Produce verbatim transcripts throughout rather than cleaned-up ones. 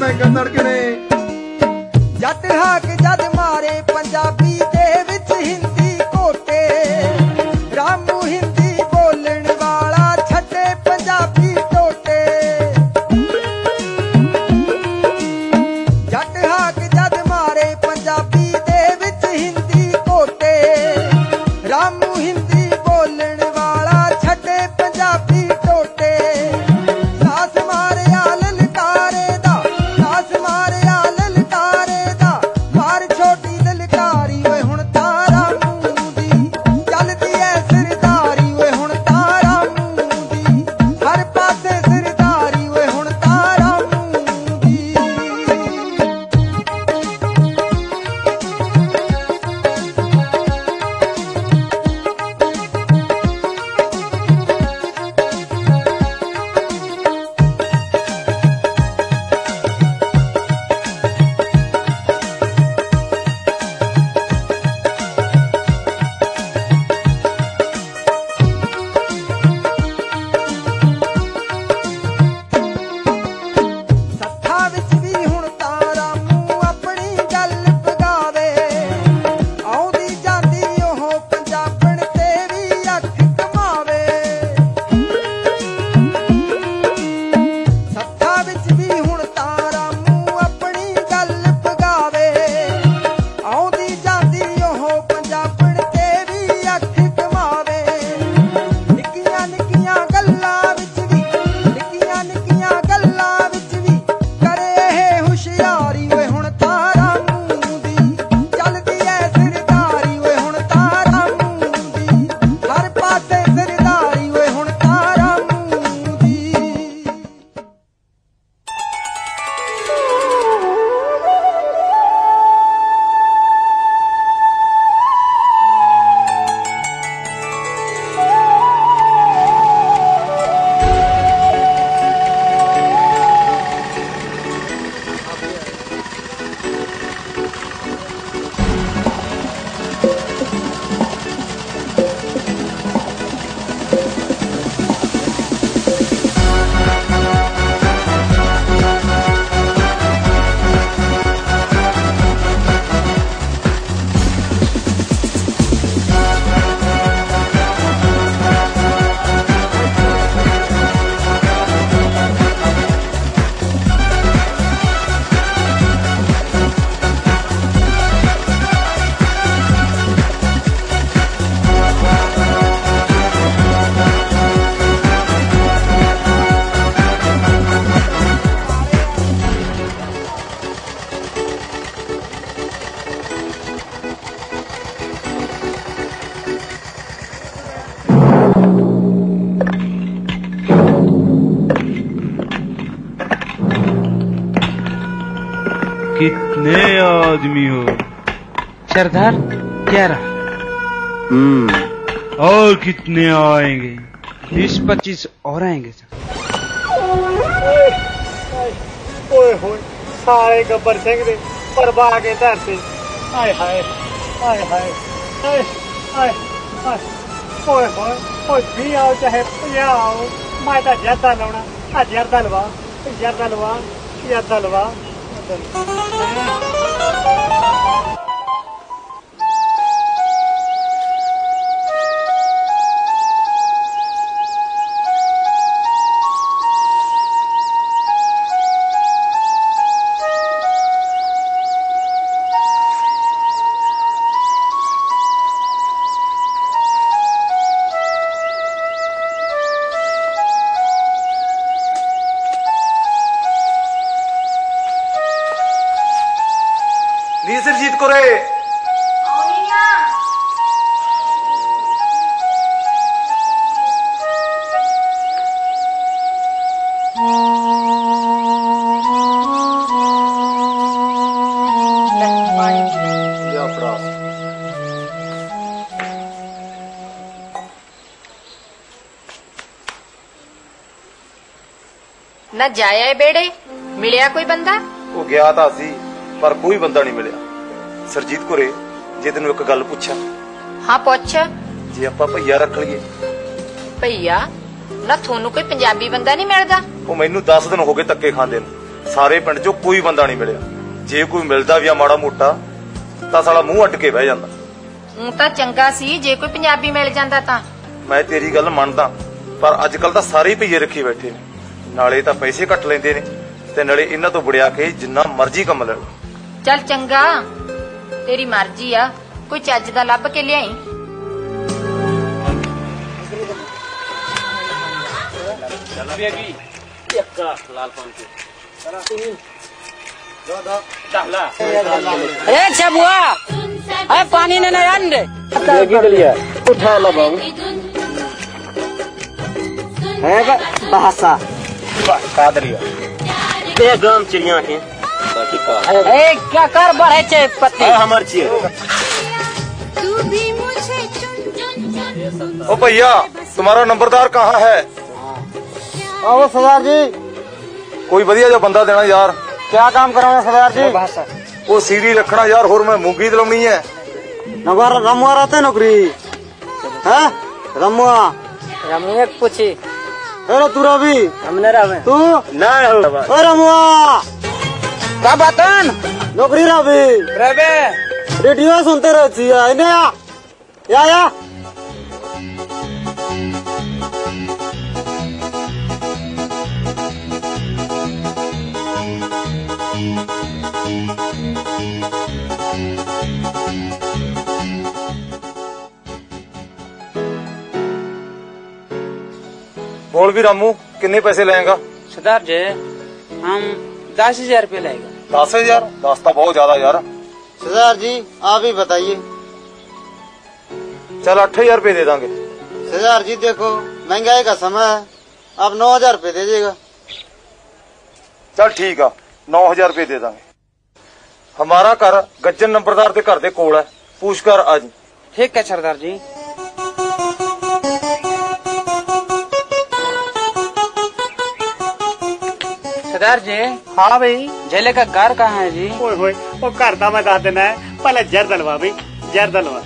महंगा तड़के ने जट हाक जद मारे पंजाबी दे विच हिंदी कोटे रामू हिंदी बोलण वाला छड्डे पंजाबी टोटे जट हाक जद मारे पंजाबी दे विच हिंदी कोटे रामू हिंदी बोलण वाला छड्डे पंजाबी टोटे सास मारिया ललकारे दा सास मारिया ललकारे दा मार छोटी ललकारी ओए हुण तारा मूंह दी चलदी ऐ सरदारी ओए हुण तारा मूंह दी हर पासे सरदारी ओए हुण तारा मूंह दी सत्था विच भी हुण तारा मूंह अपनी गल पगावे आउंदी जांदी ओह पंजाबण ते भी अख कमावे सत्था विच भी हुण तारा मूंह अपनी गल पगावे आउंदी जांदी ओह पंजाबण ते भी अख कमावे निक्कियां निक्कियां गल्लां विच भी निक्कियां निक्कियां गल्लां विच भी करे ਇਹ ਹੁਸ਼ਿਆਰੀ ਓਏ ਹੁਣ ਤਾਰਾ ਮੂੰਹ ਦੀ ਚੱਲਦੀ ਐ ਸਰਦਾਰੀ ਓਏ ਹੁਣ ਤਾਰਾ ਮੂੰਹ ਦੀ ਹਰ ਪਾਸੇ ਸਰਦਾਰੀ ਓਏ ਹੁਣ ਤਾਰਾ ਮੂੰਹ ਦੀ कितने आदमी हो? सरदार ग्यारह। हम्म और कितने आएंगे? बीस पच्चीस और आएंगे सर। ओए होए सारे गब्बर सिंह दे परवा के धरते हाय हाय हाय हाय हाय हाय हाय ओए होए ओए भी आओ चाहे पंजा आओ मैं तो जरदा लाउणा आ जरदा लवा जरदा लवा जरदा लवा नी सरजीत कोरे ना जाया है बेड़े मिलिया कोई बंदा वो गया था सी पर कोई बंदा नहीं मिलिया। सरजीत कोरे जे तेन एक गल पूछा। हाँ पूछ। जे आपां भैया रख लीए। भैया ना थोनू कोई पंजाबी बंदा नहीं मिलदा? वो मैनू दस दिन हो गए धक्के खांदे नूं ਸਾਰੇ ਪਿੰਡ 'ਚੋਂ ਕੋਈ ਬੰਦਾ ਨਹੀਂ ਮਿਲਿਆ। ਜੇ ਕੋਈ ਮਿਲਦਾ ਵੀ ਆ ਮਾੜਾ ਮੋਟਾ ਤਾਂ ਸਾਲਾ ਮੂੰਹ ਅੱਡ ਕੇ ਬਹਿ ਜਾਂਦਾ। ਉਹ ਤਾਂ ਚੰਗਾ ਸੀ ਜੇ ਕੋਈ ਪੰਜਾਬੀ ਮਿਲ ਜਾਂਦਾ ਤਾਂ। ਮੈਂ ਤੇਰੀ ਗੱਲ ਮੰਨਦਾ, ਪਰ ਅੱਜ ਕੱਲ ਤਾਂ ਸਾਰੇ ਹੀ ਭਈਏ ਰੱਖੀ ਬੈਠੇ ਨੇ। ਨਾਲੇ ਤਾਂ ਪੈਸੇ ਘੱਟ ਲੈਂਦੇ ਨੇ ਤੇ ਨਾਲੇ ਇਹਨਾਂ ਤੋਂ ਬੜਿਆ ਕੇ ਜਿੰਨਾ ਮਰਜ਼ੀ ਕੰਮ ਲੈ ਲਓ। ਚੱਲ ਚੰਗਾ, ਤੇਰੀ ਮਰਜ਼ੀ ਆ, ਕੋਈ ਚੱਜ ਦਾ ਲੱਭ ਕੇ ਲਿਆਈ। ए चबुआ ए पानी ने नहीं आन रे उठा लो बाबू है भाषा कादरिया ते गम चिड़िया के ए क्या कर बढ़े छे पत्ती हमर छिए। ओ भैया, तुम्हारा नंबरदार कहाँ है? आओ सरदार जी, कोई बढ़िया जो बंदा देना यार। क्या काम कराना सरदार जी? वो सीरी रखना यार, होर मैं मूंगी दिलानी है। नंबर रमुआ रहते नौकरी है रमुआ रमुए पूछी अरे तू रवि हमने रवे तू नहीं हो ओ रमुआ का बातन नौकरी रवि रवे रेडियो सुनते रहती है इन्हें या या, या? बोल भी रामू, कितने पैसे लेगा? सरदार जी हम दस हजार रूपए लेगा। दस हजार दस तो बहुत ज्यादा यार। सरदार जी आप ही बताइए। चल आठ हजार रूपए दे देंगे। सरदार जी देखो महंगाई का समय है, आप नौ हजार रूपए दे देगा। चल ठीक है, नौ हजार रूपए दे देंगे। हमारा घर गज्जन नंबरदार के घर दे कोल है, पूछ कर आज। ठीक है सरदार जी। सरदार जी हाँ भाई झेले का घर कहाँ है जी? ओए होए वो घर का मैं दस देना है, पहले जर दलवा भाई जर दलवा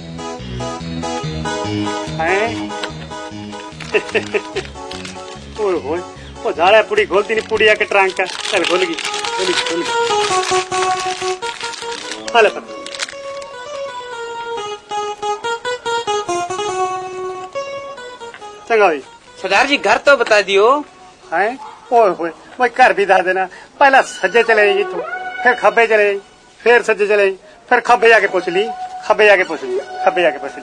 हैं। ओए होए वो झाड़ा पूरी खोलती नहीं, पूरी आके ट्रंक का चल खोल गई खोल गई खोल गई हाले पर चंगा भाई। सरदार जी घर तो बता दियो। हैं ओए होए मैं घर भी दस देना, पहला सज्जे चले जाइए तू, फिर खब्बे चले जाइए, फिर सज्जे चले जाइए, फिर खब्बे जाके पूछ ली, खब्बे जाके पूछ ली, खब्बे जाके पूछ ली।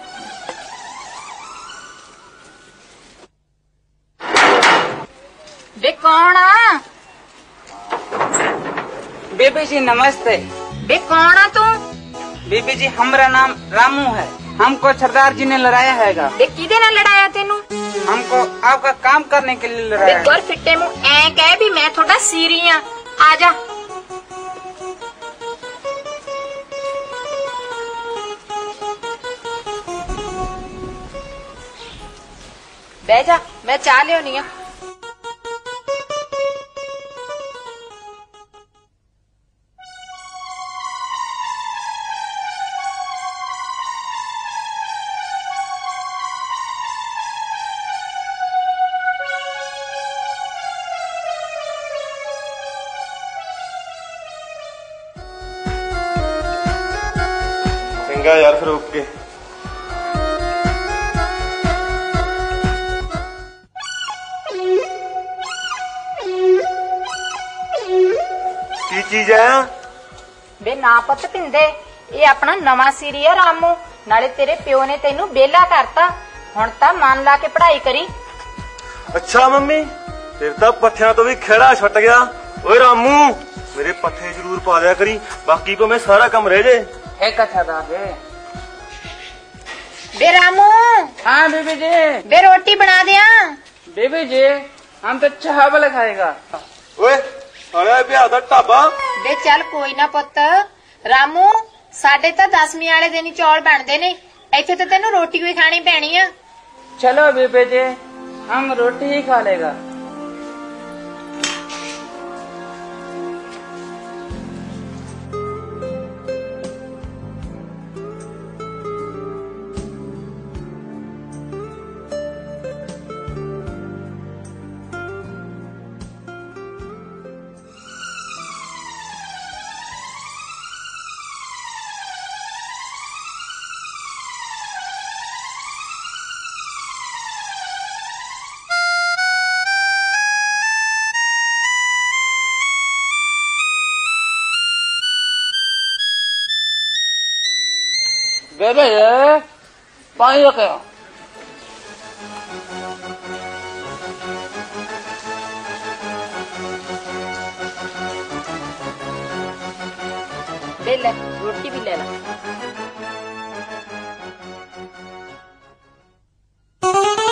बे कौन आ? बेबी जी नमस्ते। बे कौन आ तू? बेबी जी हमारा नाम रामू है, हमको सरदार जी ने लड़ाया हैगा। बे किदे ना लड़ाया तेनू? हमको आपका काम करने के लिए बे लड़ाया है। गोर फिट्टे मुंह ऐ कह भी मैं थोड़ा सीरी आ, आजा। बह जा, मैं चाह लियोनी आ। चंगा यार, फिर ओके। की चीज है? बे ना पुत पिंदे, ये अपना नवा सीरी है रामू, नाले तेरे प्यो ने तेनू बेला करता, हुण तां मन ला के पढ़ाई करी। अच्छा मम्मी, फिर तो पट्ठिया तो भी खेड़ा छट गया। ओए रामू, मेरे पट्ठे जरूर पा लिया करी, बाकी को मैं सारा काम रह जाए। एक अच्छा दाद है। बे रामू, हाँ बेबी जी। बे रोटी बना दिया। बेबी जी हम तो चावल खाएगा। ओए अरे ब्याह दा ढाबा। बे चल कोई ना पुत, रामू साडे तो दसवीं वाले दिन ही चौल बनते ने, इत्थे तो तेनू रोटी भी खानी पैनी आ। चलो बेबी जी हम रोटी ही खा लेगा। बेबे ये पानी रखे ले ले रोटी भी ले ला।